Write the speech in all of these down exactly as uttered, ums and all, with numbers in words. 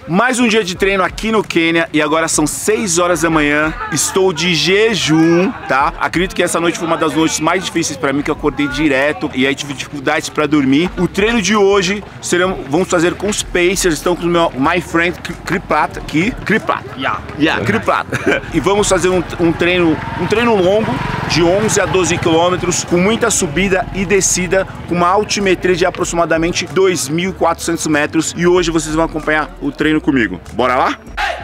Mais um dia de treino aqui no Quênia e agora são seis horas da manhã. Estou de jejum, tá? Acredito que essa noite foi uma das noites mais difíceis pra mim, que eu acordei direto e aí tive dificuldades pra dormir. O treino de hoje serão, vamos fazer com os Pacers, estão com o meu my friend Kripat aqui. Kripat, yeah, yeah, Kripat. E vamos fazer um, um treino, um treino longo de onze a doze quilômetros, com muita subida e descida, com uma altimetria de aproximadamente dois mil e quatrocentos metros. E hoje vocês vão acompanhar o treino comigo. Bora lá?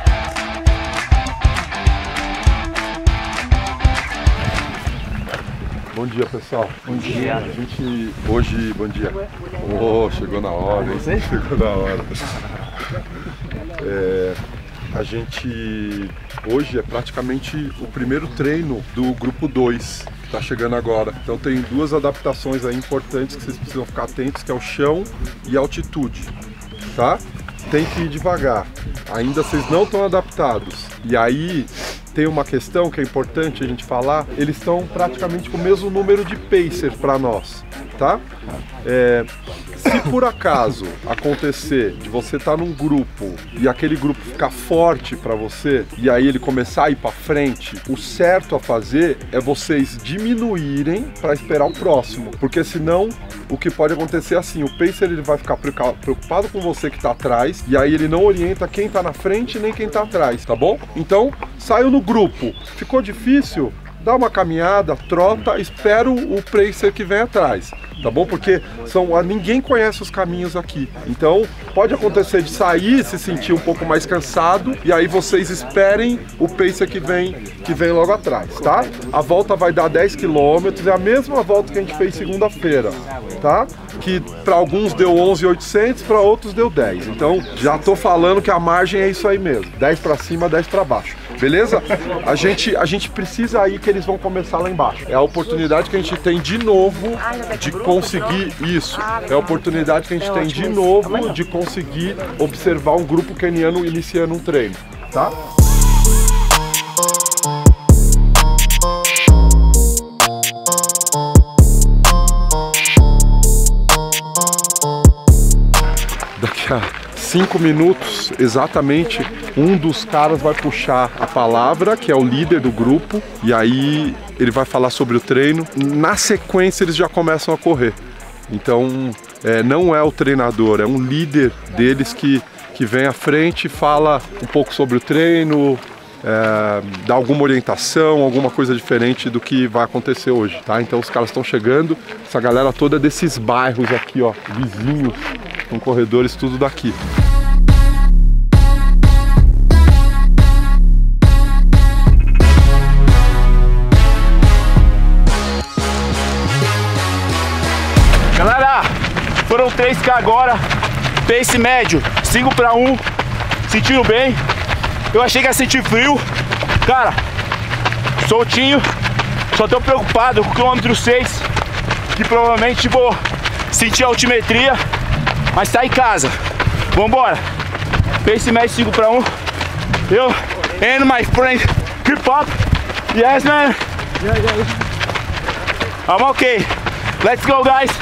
Bom dia, pessoal. Bom dia. A gente hoje, bom dia. Oh, chegou na hora, hein? Chegou na hora. É, a gente hoje é praticamente o primeiro treino do grupo dois que está chegando agora. Então tem duas adaptações aí importantes que vocês precisam ficar atentos, que é o chão e a altitude, tá? Tem que ir devagar, ainda vocês não estão adaptados. E aí tem uma questão que é importante a gente falar, eles estão praticamente com o mesmo número de Pacers para nós, tá? É, se por acaso acontecer de você estar num grupo e aquele grupo ficar forte para você e aí ele começar a ir para frente, o certo a fazer é vocês diminuírem para esperar o próximo, porque senão o que pode acontecer é assim, o Pacer ele vai ficar preocupado com você que está atrás e aí ele não orienta quem está na frente nem quem está atrás, tá bom? Então saiu no grupo, ficou difícil? Dá uma caminhada, trota, espera o Pacer que vem atrás, tá bom? Porque são, ninguém conhece os caminhos aqui. Então pode acontecer de sair, se sentir um pouco mais cansado e aí vocês esperem o Pacer que vem, que vem logo atrás, tá? A volta vai dar dez quilômetros, é a mesma volta que a gente fez segunda-feira, tá? Que para alguns deu onze mil e oitocentos, para outros deu dez. Então já tô falando que a margem é isso aí mesmo, dez para cima, dez para baixo. Beleza? A gente, a gente precisa aí que eles vão começar lá embaixo. É a oportunidade que a gente tem de novo de conseguir isso. É a oportunidade que a gente tem de novo de conseguir observar um grupo queniano iniciando um treino, tá? Daqui a cinco minutos, exatamente, um dos caras vai puxar a palavra, que é o líder do grupo, e aí ele vai falar sobre o treino. Na sequência, eles já começam a correr. Então, é, não é o treinador, é um líder deles que, que vem à frente e fala um pouco sobre o treino, é, dá alguma orientação, alguma coisa diferente do que vai acontecer hoje, tá? Então, os caras estão chegando, essa galera toda desses bairros aqui, ó, vizinhos, com corredores tudo daqui. Galera, foram três K agora, pace médio, cinco para um, sentindo bem. Eu achei que ia sentir frio, cara, soltinho, só tô preocupado com o quilômetro seis, que provavelmente vou sentir a altimetria, mas tá em casa. Vambora, pace médio cinco para um, eu and my friend Kripat, yes man, I'm okay, let's go guys.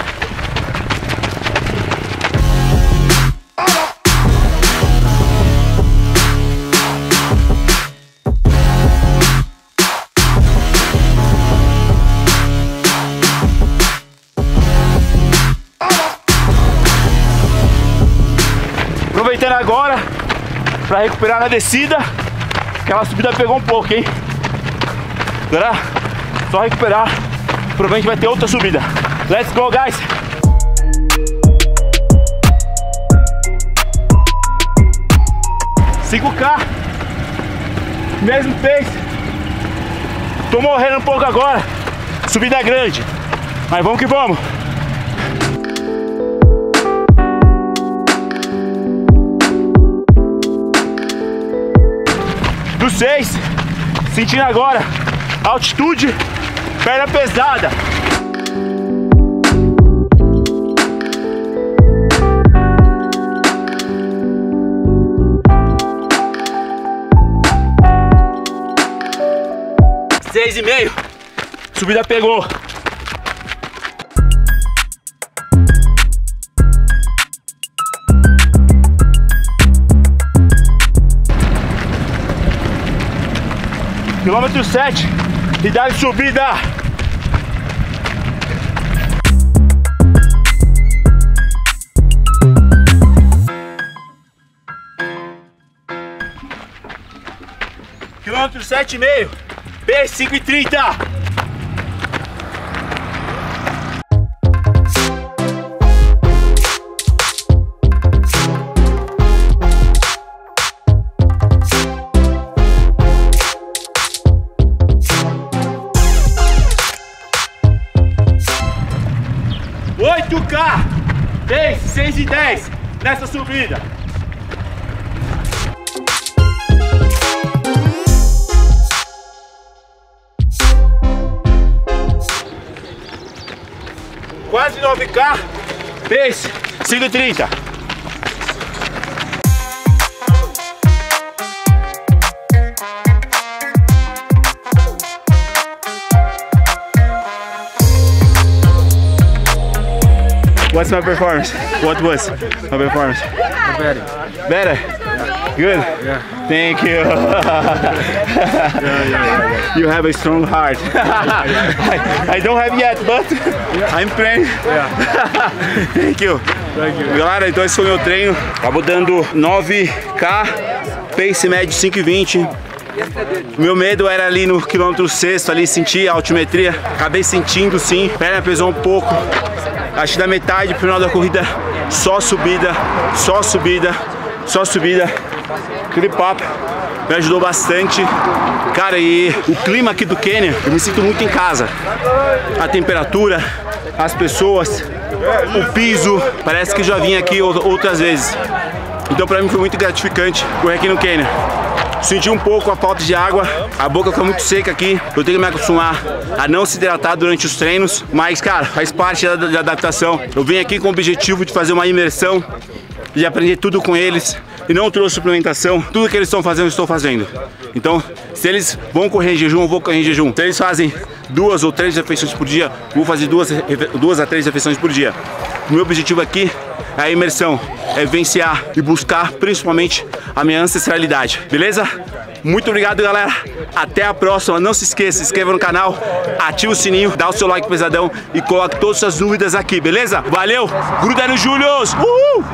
Aproveitando agora para recuperar na descida, aquela subida pegou um pouco, hein? Agora só recuperar, provavelmente vai ter outra subida. Let's go, guys! cinco K, mesmo pace. Tô morrendo um pouco agora, subida grande, mas vamos que vamos! Do seis, sentindo agora altitude, perna pesada. Seis e meio, subida pegou. Quilômetro sete. E dá subida. Quilômetro sete e meio. P cinco e trinta. oito K, pace seis e dez nessa subida. Quase nove K, pace cinco e trinta. What's my performance? What was my performance? Better. Better? Yeah. Good? Yeah. Thank you. yeah, yeah, yeah. You have a strong heart. I, I don't have yet, but yeah. I'm praying. Yeah. Thank you. Thank you. Galera, então esse foi o meu treino. Acabou dando nove K, pace médio cinco e vinte. O meu medo era ali no quilômetro sexto, ali sentir a altimetria. Acabei sentindo sim, a perna pesou um pouco. Acho que da metade pro final da corrida, só subida, só subida, só subida. Aquele papo me ajudou bastante. Cara, e o clima aqui do Quênia, eu me sinto muito em casa. A temperatura, as pessoas, o piso, parece que já vim aqui outras vezes. Então pra mim foi muito gratificante correr aqui no Quênia. Senti um pouco a falta de água, a boca fica muito seca aqui. Eu tenho que me acostumar a não se hidratar durante os treinos, mas cara, faz parte da, da adaptação. Eu vim aqui com o objetivo de fazer uma imersão e aprender tudo com eles. E não trouxe suplementação, tudo que eles estão fazendo eu estou fazendo. Então, se eles vão correr em jejum, eu vou correr em jejum. Se eles fazem duas ou três refeições por dia, eu vou fazer duas, duas a três refeições por dia. O meu objetivo aqui é a imersão, é vivenciar e buscar principalmente a minha ancestralidade, beleza? Muito obrigado, galera. Até a próxima. Não se esqueça, se inscreva no canal, ativa o sininho, dá o seu like pesadão e coloque todas as suas dúvidas aqui, beleza? Valeu, gruda no Július! Uhul!